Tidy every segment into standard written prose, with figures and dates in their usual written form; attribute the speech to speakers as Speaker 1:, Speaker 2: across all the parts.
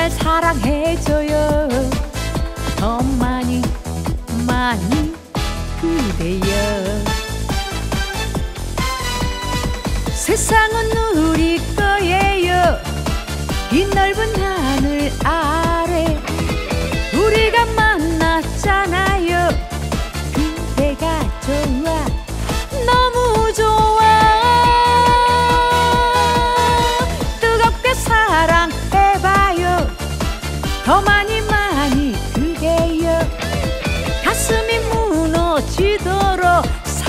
Speaker 1: 날 사랑해줘요. 더 많이 많이 그대여. 세상은 우리 거예요. 이 넓은 하늘 아래 우리가 만났잖아요. 그대가 좋아, 너무 좋아. 뜨겁게 사랑해봐요. 더 많이 많이 그대여. 가슴이 무너지도록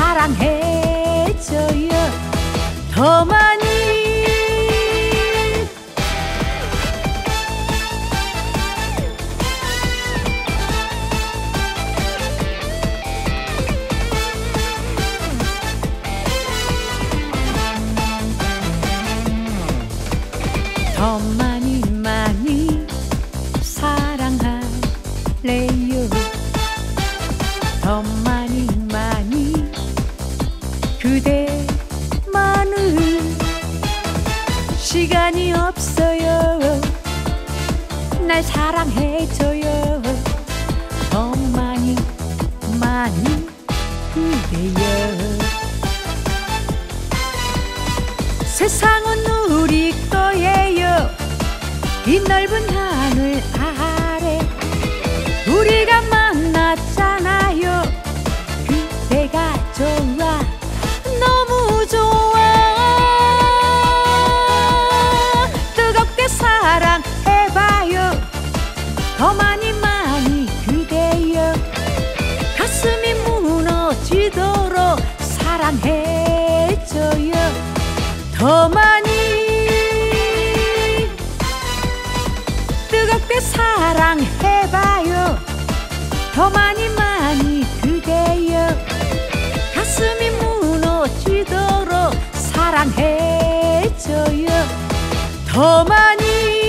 Speaker 1: 사랑해줘요. 더 많이. 더 많이 많이 사랑할래요. 더 많이 많이 그대만을. 시간이 없어요. 날 사랑해줘요. 더 많이 많이 그대여. 세상은 우리 거예요. 이 넓은 하늘 아래 우리가 만났잖아요. 그대가 좋아, 너무 좋아. 뜨겁게 사랑해봐요. 더 많이 많이 그대여. 가슴이 무너지도록 사랑해줘요. 더 많이. 뜨겁게 사랑해봐요. 더 많이 많이 그대여. 가슴이 무너지도록 사랑해줘요. 더 많이.